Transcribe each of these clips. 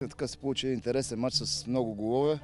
Така се получи интересен матч с много голове.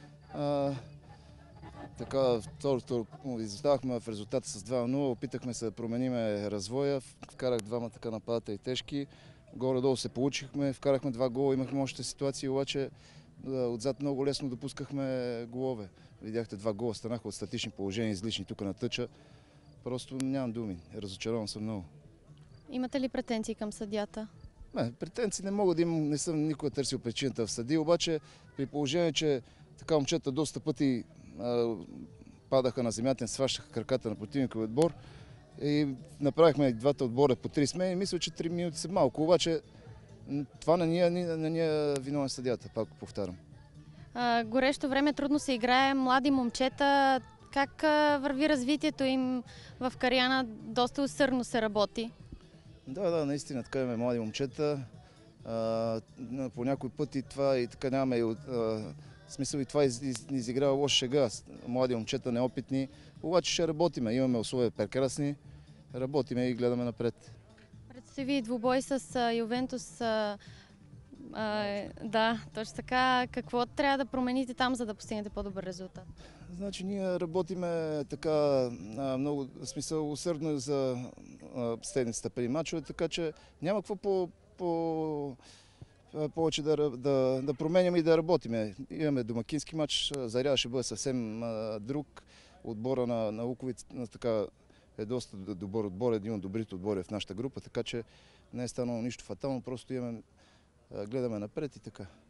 Така, второто изоставахме в резултата с 2-0, опитахме се да променим развоя, вкарах двама така нападатели тежки, горе-долу се получихме, вкарахме 2 гола, имахме още ситуации, обаче отзад много лесно допускахме голове. Видяхте 2 гола, станаха от статични положения, излишни тук на тъча. Просто нямам думи, разочарован съм много. Имате ли претенции към съдията? Не, претенции не мога да имам, не съм никога търсил причината в съди, обаче при положение, че така момчета доста пъти падаха на земята, не сващаха краката на противниковия отбор и направихме двата отбора по 3 смени. Мисля, че 3 минути са малко, обаче това не ни е виновен съдията, пак повтарям. Горещо време, трудно се играе, млади момчета. Как върви развитието им в Кариана? Доста усърдно се работи. Да, наистина така имаме млади момчета. По някой пъти това и така нямаме смисъл и това изиграва лоша шега. Млади момчета, неопитни, обаче ще работиме. Имаме условия прекрасни, работиме и гледаме напред. Предстои двубой с Ювентус. Да, точно така. Какво трябва да промените там, за да постигнете по-добър резултат? Значи ние работиме така много, в смисъл усърдно за седмицата преди мачове, така че няма какво повече да променяме и да работиме. Имаме домакински матч, заряда ще бъде съвсем друг. Отбора на Луковиц така е доста добър отбор, един от добрите отбори в нашата група, така че не е станало нищо фатално, просто гледаме напред и така.